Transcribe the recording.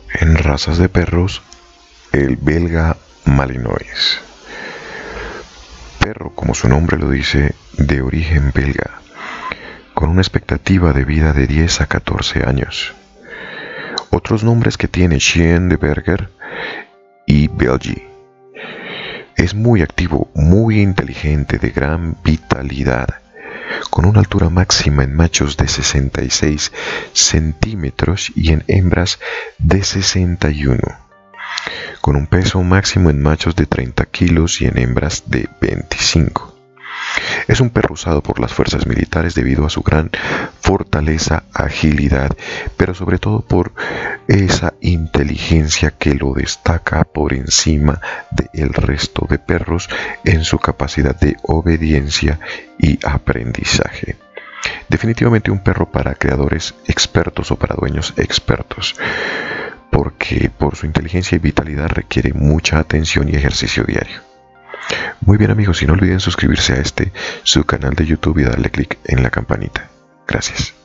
En razas de perros, el belga malinois. Perro, como su nombre lo dice, de origen belga, con una expectativa de vida de 10 a 14 años. Otros nombres que tiene: Chien de Berger y Belgi. Es muy activo, muy inteligente, de gran vitalidad, con una altura máxima en machos de 66 centímetros y en hembras de 61, con un peso máximo en machos de 30 kilos y en hembras de 25. Es un perro usado por las fuerzas militares debido a su gran fortaleza, agilidad, pero sobre todo por esa inteligencia que lo destaca por encima del resto de perros en su capacidad de obediencia y aprendizaje. Definitivamente un perro para creadores expertos o para dueños expertos, porque por su inteligencia y vitalidad requiere mucha atención y ejercicio diario. Muy bien amigos, y no olviden suscribirse a su canal de YouTube y darle clic en la campanita. Gracias.